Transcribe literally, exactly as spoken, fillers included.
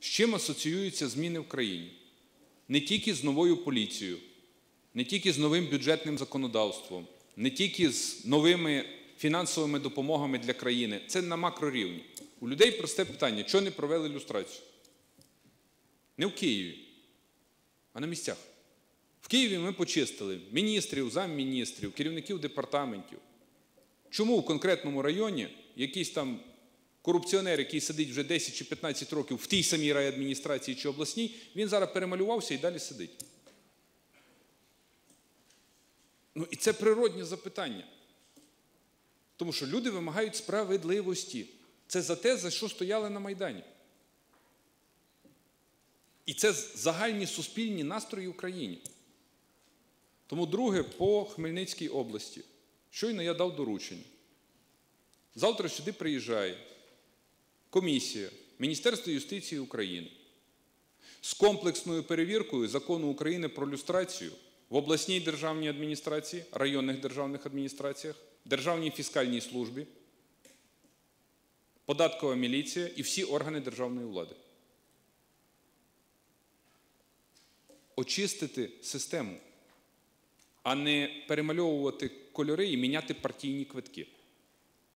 чим асоціюються зміни в країні? Не тільки з новою поліцією, не тільки з новим бюджетним законодавством, не тільки з новими фінансовими допомогами для країни. Це на макрорівні. У людей просте питання, чого не провели люстрацію? Не в Києві, а на місцях. В Києві ми почистили міністрів, замміністрів, керівників департаментів. Чому в конкретному районі якийсь там корупціонер, який сидить вже десять чи п'ятнадцять років в тій самій райадміністрації чи обласній, він зараз перемалювався і далі сидить? Ну і це природне запитання. Тому що люди вимагають справедливості. Це за те, за що стояли на Майдані. І це загальні суспільні настрої в країні. Тому друге, по Хмельницькій області. Щойно я дав доручення. Завтра сюди приїжджає комісія Міністерства юстиції України з комплексною перевіркою Закону України про люстрацію в обласній державній адміністрації, районних державних адміністраціях, Державній фіскальній службі, податкова міліція і всі органи державної влади. Очистити систему, а не перемальовувати кольори і міняти партійні квитки.